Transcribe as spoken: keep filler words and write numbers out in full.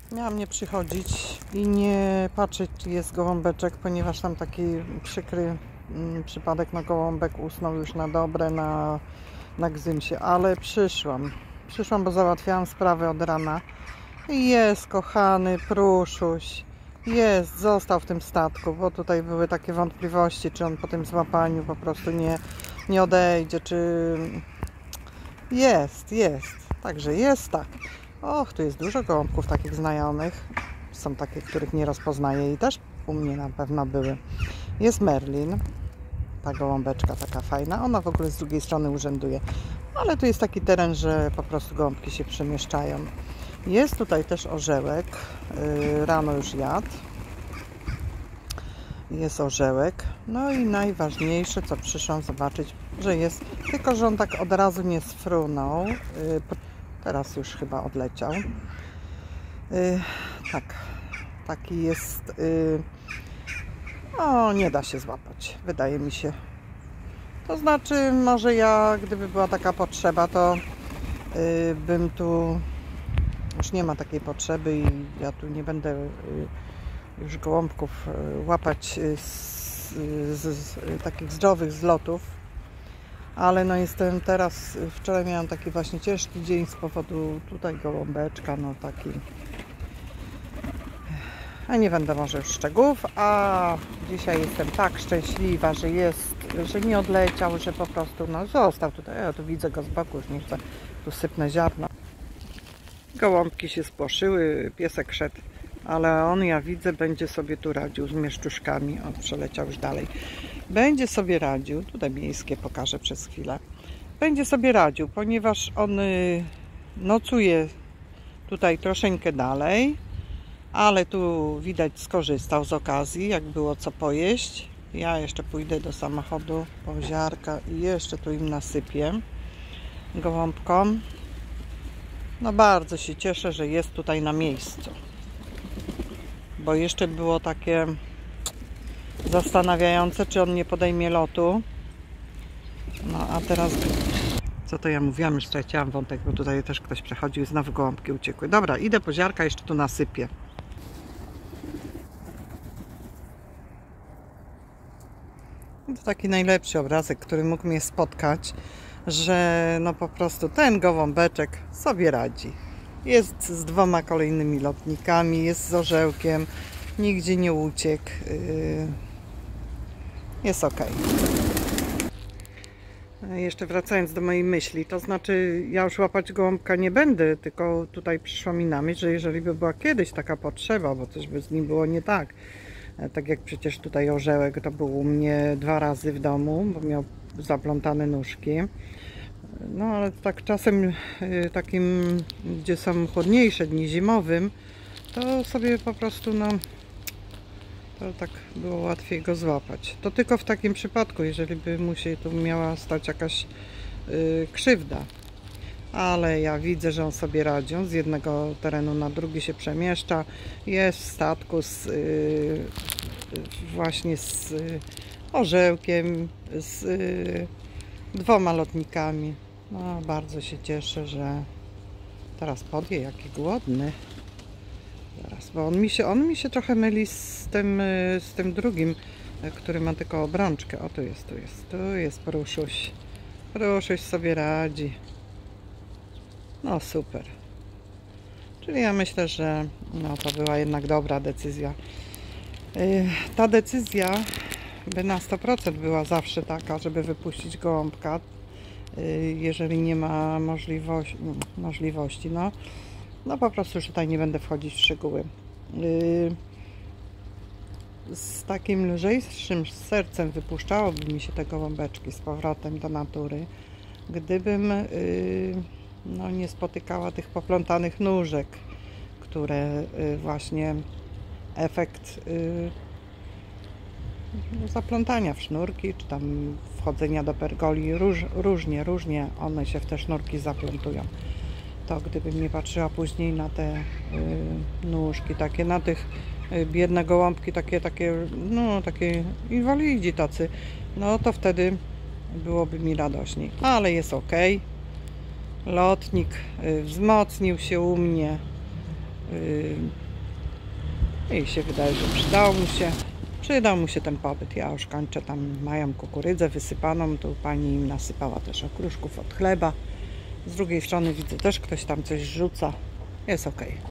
Miałam nie przychodzić i nie patrzeć, czy jest gołąbeczek, ponieważ tam taki przykry mm, przypadek, no gołąbek usnął już na dobre na, na gzymsie, ale przyszłam. Przyszłam, bo załatwiałam sprawę od rana. I jest, kochany pruszuś. Jest, został w tym statku, bo tutaj były takie wątpliwości, czy on po tym złapaniu po prostu nie, nie odejdzie, czy... Jest, jest. Także jest tak. Och, tu jest dużo gołąbków takich znajomych. Są takie, których nie rozpoznaję i też u mnie na pewno były. Jest Merlin. Ta gołąbeczka taka fajna. Ona w ogóle z drugiej strony urzęduje. Ale tu jest taki teren, że po prostu gołąbki się przemieszczają. Jest tutaj też orzełek. Yy, rano już jadł. Jest orzełek. No i najważniejsze, co przyszłam zobaczyć, że jest. Tylko, że on tak od razu nie sfrunął. Yy, teraz już chyba odleciał. Yy, tak. Taki jest. Yy, o, nie da się złapać. Wydaje mi się. To znaczy, może ja, gdyby była taka potrzeba, to yy, bym tu... Już nie ma takiej potrzeby i ja tu nie będę yy, już gołąbków yy, łapać yy, z, yy, z, z yy, takich zdrowych zlotów. Ale no jestem teraz, yy, wczoraj miałam taki właśnie ciężki dzień z powodu tutaj gołąbeczka, no taki... A nie będę może już szczegółów, a dzisiaj jestem tak szczęśliwa, że jest, że nie odleciał, że po prostu no został tutaj. Ja tu widzę go z boku, już nie chcę, tu sypnę ziarno. Gołąbki się spłoszyły, piesek szedł, ale on, ja widzę, będzie sobie tu radził z mieszczuszkami. On przeleciał już dalej. Będzie sobie radził, tutaj miejskie pokażę przez chwilę. Będzie sobie radził, ponieważ on nocuje tutaj troszeczkę dalej. Ale tu widać skorzystał z okazji, jak było co pojeść. Ja jeszcze pójdę do samochodu po ziarka i jeszcze tu im nasypię gołąbkom. No bardzo się cieszę, że jest tutaj na miejscu. Bo jeszcze było takie zastanawiające, czy on nie podejmie lotu. No a teraz... Co to ja mówiłam? Już straciłam wątek, bo tutaj też ktoś przechodził i znowu gołąbki uciekły. Dobra, idę po ziarka, jeszcze tu nasypię. To taki najlepszy obrazek, który mógł mnie spotkać, że no po prostu ten gołąbeczek sobie radzi. Jest z dwoma kolejnymi lotnikami, jest z orzełkiem, nigdzie nie uciekł. Jest ok. Jeszcze wracając do mojej myśli, to znaczy ja już łapać gołąbka nie będę, tylko tutaj przyszło mi na myśl, że jeżeli by była kiedyś taka potrzeba, bo coś by z nim było nie tak, tak jak przecież tutaj orzełek to był u mnie dwa razy w domu, bo miał zaplątane nóżki. No ale tak czasem takim, gdzie są chłodniejsze dni, zimowym, to sobie po prostu no to tak było łatwiej go złapać. To tylko w takim przypadku, jeżeli by mu się tu miała stać jakaś yy, krzywda. Ale ja widzę, że on sobie radzi. On z jednego terenu na drugi się przemieszcza. Jest w statku z, yy, właśnie z yy, orzełkiem, z yy, dwoma lotnikami. No, bardzo się cieszę, że teraz podje, jaki głodny. Zaraz, bo on mi się, on mi się trochę myli z tym, z tym drugim, który ma tylko obrączkę. O, tu jest, tu jest, tu jest pruszuś. Pruszuś sobie radzi. No super. Czyli ja myślę, że no, to była jednak dobra decyzja. Yy, ta decyzja by na sto procent była zawsze taka, żeby wypuścić gołąbka, yy, jeżeli nie ma możliwości, możliwości no. No po prostu już tutaj nie będę wchodzić w szczegóły. Yy, z takim lżejszym sercem wypuszczałoby mi się te gołąbeczki z powrotem do natury, gdybym yy, no, nie spotykała tych poplątanych nóżek, które yy, właśnie efekt yy, zaplątania w sznurki, czy tam wchodzenia do pergoli, róż, różnie, różnie one się w te sznurki zaplątują. To gdybym nie patrzyła później na te y, nóżki, takie na tych y, biedne gołąbki, takie, takie, no takie inwalidzi tacy, no to wtedy byłoby mi radośniej. Ale jest ok. Lotnik y, wzmocnił się u mnie. Yy, I się wydaje, że przydał mu się. Przydał mu się ten pobyt. Ja już kończę, tam mają kukurydzę wysypaną, tu pani im nasypała też okruszków od chleba. Z drugiej strony widzę, też ktoś tam coś rzuca. Jest ok.